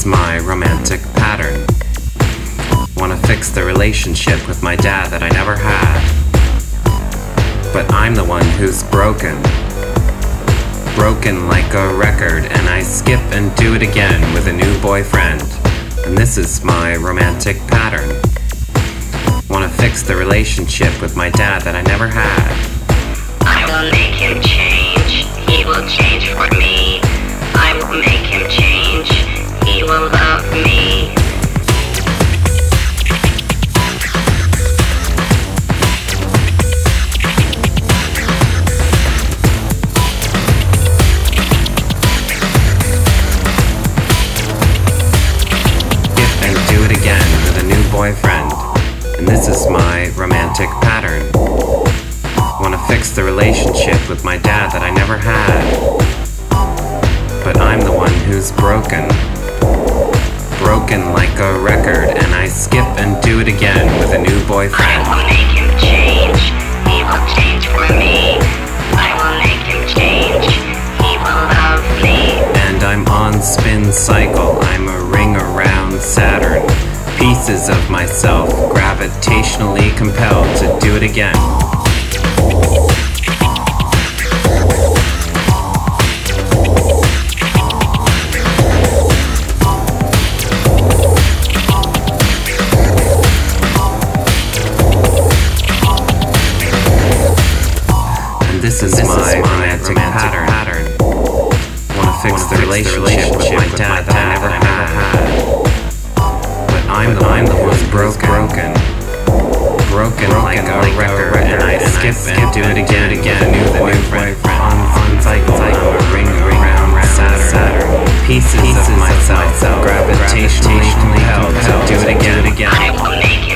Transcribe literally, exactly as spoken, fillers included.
is my romantic pattern. Wanna fix the relationship with my dad that I never had. But I'm the one who's broken. Broken like a record, and I skip and do it again with a new boyfriend. And this is my romantic pattern. Wanna fix the relationship with my dad that I never had. I will make him change, he will change for me. I will make him change, he will love me. Skip and do it again with a new boyfriend. And this is my romantic pattern. Wanna fix the relationship with my dad that I never had. But I'm the one who's broken. Broken like a record, and I skip and do it again with a new boyfriend. I will make him change, he will change for me. I will make him change, he will love me. And I'm on spin cycle, I'm a ring around Saturn. Pieces of myself gravitationally compelled to do it again. This is, this my, is my romantic, romantic pattern. pattern. Wanna fix Wanna the fix relationship, the relationship with my with dad that I never had. had. But I'm but the one who was broken. Broken, broken, broken like, a, like record, a record, and I and skip, I skip and do it again, again with a new boyfriend. On, on cycle, cycle, a ring around Saturn. Saturn. Pieces, Pieces of myself, gravitationally compelled to do it again, again. I will make